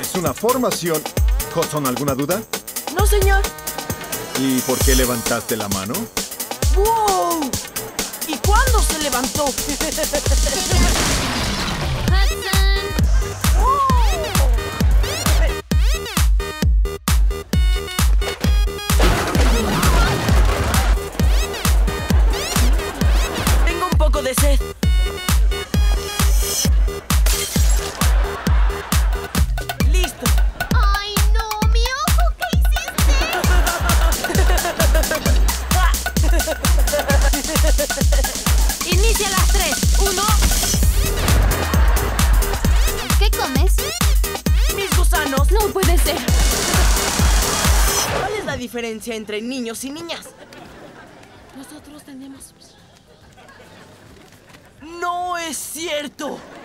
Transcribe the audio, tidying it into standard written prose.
Es una formación. ¿Hudson, alguna duda? No, señor. ¿Y por qué levantaste la mano? ¡Wow! ¿Y cuándo se levantó? Tengo un poco de sed. Listo. ¡Ay, no! ¡Mi ojo! ¿Qué hiciste? Inicia las 3. 1. ¿Qué comes? Mis gusanos. No puede ser. ¿Cuál es la diferencia entre niños y niñas? Nosotros tenemos... ¡No es cierto!